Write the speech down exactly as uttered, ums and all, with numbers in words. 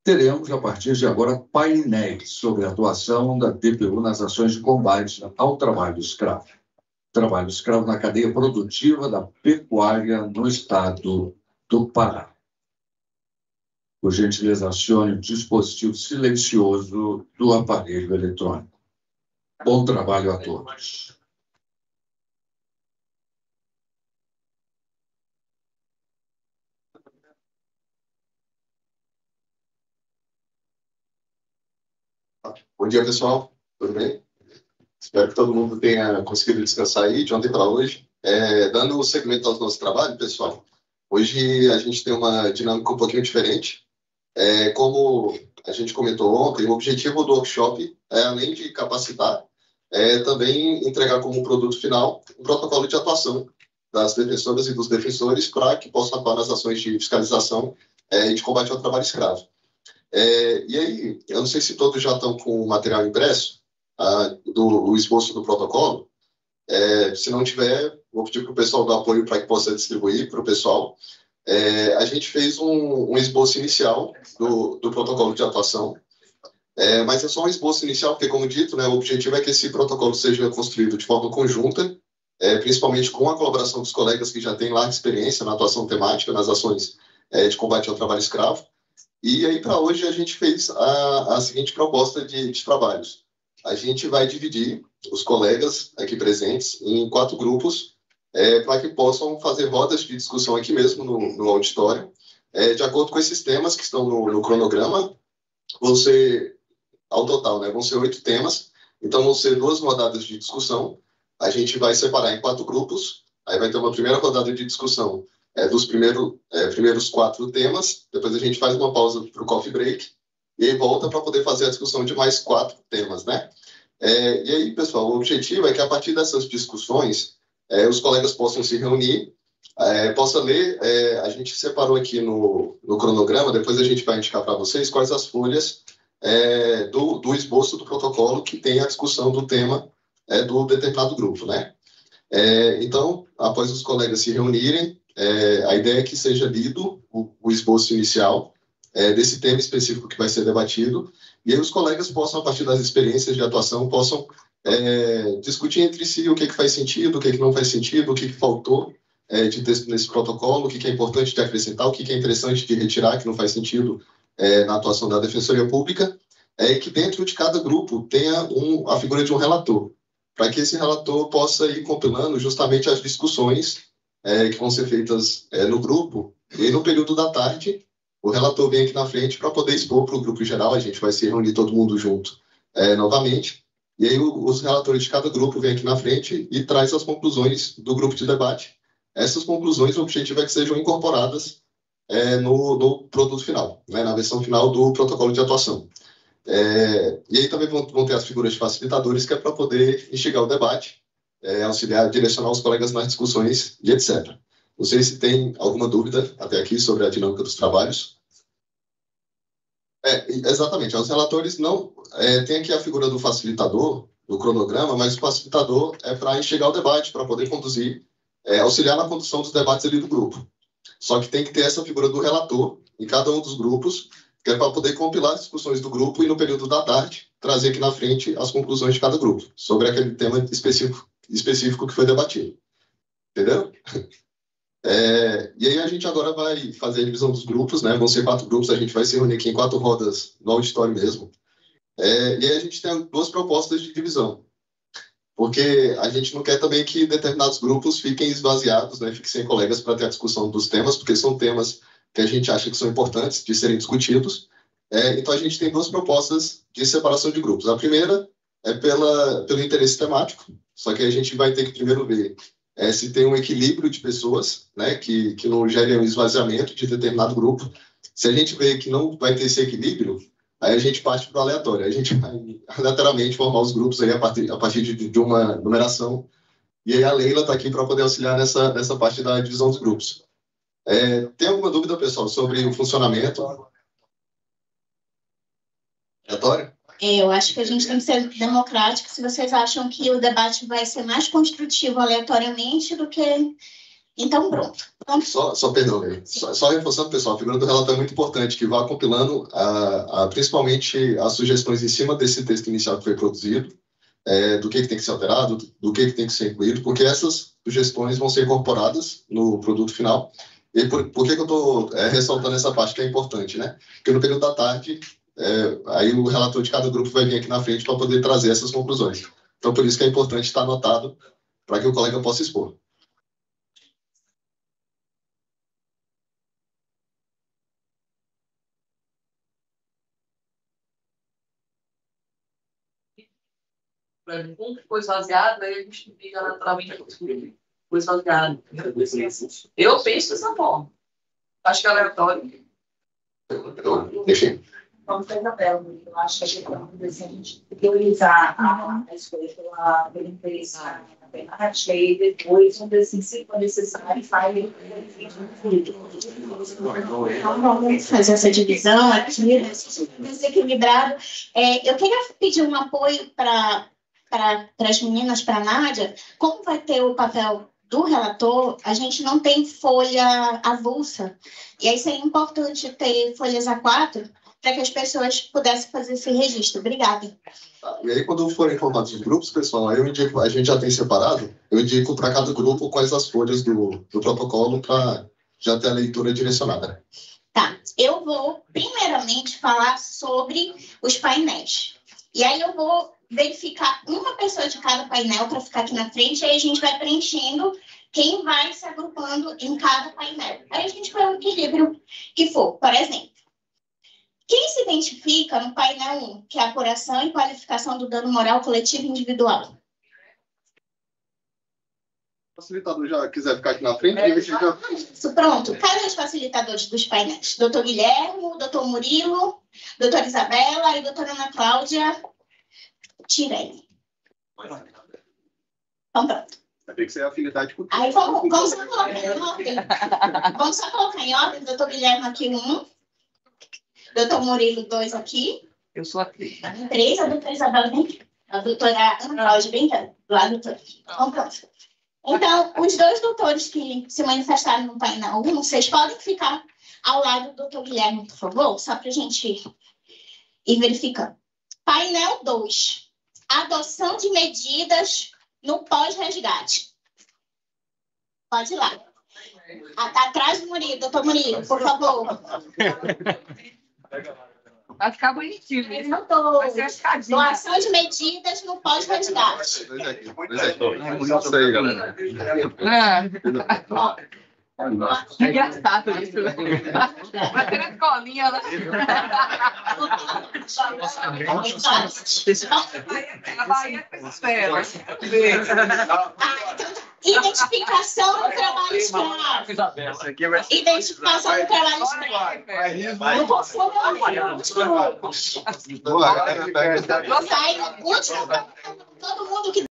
teremos, a partir de agora, painéis sobre a atuação da D P U nas ações de combate ao trabalho escravo. Trabalho escravo na cadeia produtiva da pecuária no estado do Pará. Por gentileza, acione o dispositivo silencioso do aparelho eletrônico. Bom trabalho a todos. Bom dia, pessoal. Tudo bem? Espero que todo mundo tenha conseguido descansar aí de ontem para hoje. É, dando segmento ao nosso trabalho, pessoal, hoje a gente tem uma dinâmica um pouquinho diferente. É, como a gente comentou ontem, o objetivo do workshop é, além de capacitar, é também entregar como produto final um protocolo de atuação das defensoras e dos defensores para que possam atuar nas ações de fiscalização é, e de combate ao trabalho escravo. É, e aí, eu não sei se todos já estão com o material impresso, ah, do o esboço do protocolo. É, se não tiver, vou pedir para o pessoal dar apoio para que possa distribuir para o pessoal. É, a gente fez um, um esboço inicial do, do protocolo de atuação, é, mas é só um esboço inicial, porque, como dito, né, o objetivo é que esse protocolo seja construído de forma conjunta, é, principalmente com a colaboração dos colegas que já têm larga experiência na atuação temática, nas ações é, de combate ao trabalho escravo. E aí, para hoje, a gente fez a, a seguinte proposta de, de trabalhos. A gente vai dividir os colegas aqui presentes em quatro grupos, é, para que possam fazer rodas de discussão aqui mesmo no, no auditório, é, de acordo com esses temas que estão no, no cronograma. Vão ser, ao total, né, vão ser oito temas, então vão ser duas rodadas de discussão. A gente vai separar em quatro grupos, aí vai ter uma primeira rodada de discussão É, dos primeiro, é, primeiros quatro temas, depois a gente faz uma pausa para o coffee break, e aí volta para poder fazer a discussão de mais quatro temas, né? É, e aí, pessoal, o objetivo é que a partir dessas discussões, é, os colegas possam se reunir, é, possa ler, é, a gente separou aqui no, no cronograma, depois a gente vai indicar para vocês quais as folhas é, do, do esboço do protocolo que tem a discussão do tema é, do determinado grupo, né? É, então, após os colegas se reunirem, É, a ideia é que seja lido o, o esboço inicial é, desse tema específico que vai ser debatido, e aí os colegas possam, a partir das experiências de atuação, possam é, discutir entre si o que, que faz sentido, o que, que não faz sentido, o que, que faltou é, de texto nesse protocolo, o que, que é importante de acrescentar, o que, que é interessante de retirar, que não faz sentido é, na atuação da Defensoria Pública, é, e que dentro de cada grupo tenha um, a figura de um relator, para que esse relator possa ir compilando justamente as discussões É, que vão ser feitas é, no grupo, e no período da tarde, o relator vem aqui na frente para poder expor para o grupo geral, a gente vai se reunir todo mundo junto é, novamente, e aí o, os relatores de cada grupo vêm aqui na frente e traz as conclusões do grupo de debate. Essas conclusões, o objetivo é que sejam incorporadas é, no, no produto final, né, na versão final do protocolo de atuação. É, e aí também vão, vão ter as figuras de facilitadores, que é para poder instigar o debate, É, auxiliar, direcionar os colegas nas discussões e etcétera. Não sei se tem alguma dúvida até aqui sobre a dinâmica dos trabalhos. É, exatamente, os relatores não... É, tem aqui a figura do facilitador, do cronograma, mas o facilitador é para enxergar o debate, para poder conduzir, é, auxiliar na condução dos debates ali do grupo. Só que tem que ter essa figura do relator em cada um dos grupos, que é para poder compilar as discussões do grupo e, no período da tarde, trazer aqui na frente as conclusões de cada grupo, sobre aquele tema específico específico que foi debatido. Entendeu? É, e aí a gente agora vai fazer a divisão dos grupos, né? Vão ser quatro grupos, a gente vai se reunir aqui em quatro rodas no auditório mesmo. É, e aí a gente tem duas propostas de divisão. Porque a gente não quer também que determinados grupos fiquem esvaziados, né? Fiquem sem colegas para ter a discussão dos temas, porque são temas que a gente acha que são importantes de serem discutidos. É, então a gente tem duas propostas de separação de grupos. A primeira é pela, pelo interesse temático, só que a gente vai ter que primeiro ver é, se tem um equilíbrio de pessoas, né, que, que não gere um esvaziamento de determinado grupo. Se a gente vê que não vai ter esse equilíbrio, aí a gente parte para o aleatório. A gente vai aleatoriamente formar os grupos aí a partir, a partir de, de uma numeração. E aí a Leila está aqui para poder auxiliar nessa, nessa parte da divisão dos grupos. É, tem alguma dúvida, pessoal, sobre o funcionamento? Aleatório? Eu acho que a gente tem que ser democrático. Se vocês acham que o debate vai ser mais construtivo aleatoriamente do que Então, pronto. Então, Só, só perdão, aí. Só, só reforçando, pessoal, a figura do relator é muito importante, que vá compilando a, a, principalmente as sugestões em cima desse texto inicial que foi produzido, é, do que, que tem que ser alterado, do que, que tem que ser incluído, porque essas sugestões vão ser incorporadas no produto final. E por, por que, que eu estou é, ressaltando essa parte que é importante, né? Porque no período da tarde, é, aí o relator de cada grupo vai vir aqui na frente para poder trazer essas conclusões. Então, por isso que é importante estar anotado para que o colega possa expor. Um que foi esvaziado, aí a gente fica naturalmente foi esvaziado. Eu penso dessa forma. Acho que é aleatório. Enfim. Vamos fazer a tabela, eu acho que a gente precisa priorizar a, a escolha pela, pela empresa, pela arte, e depois, vamos ver assim, se for necessário, faz Então, vamos fazer essa divisão aqui, desequilibrado. É, eu queria pedir um apoio para para as meninas, para a Nádia. Como vai ter o papel do relator, a gente não tem folha avulsa. E aí seria importante ter folhas A quatro para que as pessoas pudessem fazer esse registro. Obrigada. E aí, quando forem formados os grupos, pessoal, eu indico, a gente já tem separado, eu indico para cada grupo quais as folhas do, do protocolo para já ter a leitura direcionada. Tá, eu vou primeiramente falar sobre os painéis. E aí eu vou verificar uma pessoa de cada painel para ficar aqui na frente, e aí a gente vai preenchendo quem vai se agrupando em cada painel. Aí a gente vai o equilíbrio que for. Por exemplo, quem se identifica no painel um, que é a apuração e qualificação do dano moral coletivo e individual? O facilitador já quiser ficar aqui na frente, é, a gente já... Isso, pronto. Cadê os facilitadores dos painéis? doutor Guilherme, doutor Murilo, doutora Isabela e doutora Ana Cláudia Tirelli. Então, pronto. Vai ter que ser afinidade com... Aí vamos, vamos só colocar em ordem. Vamos só colocar em ordem. doutor Guilherme aqui, um. doutor Murilo, dois aqui. Eu sou a três. Três, a doutora Isabela vem aqui. A doutora Ana Cláudia bem aqui. Do lado do doutor. Então, pronto. Então, os dois doutores que se manifestaram no painel um, vocês podem ficar ao lado do doutor Guilherme, por favor, só para a gente ir verificando. Painel dois. Adoção de medidas no pós-resgate. Pode ir lá. Atrás do Murilo, doutor Murilo, por favor. Vai ficar bonitinho. Né? Não tô. Vai ser escadinha. Doação de medidas no pós-resgate. Isso aí, galera. É engraçado isso. Vai ter na escolinha, né? A Bahia espera. Identificação do trabalho escravo. Identificação do trabalho escravo. Não posso falar. Sai, último, todo mundo que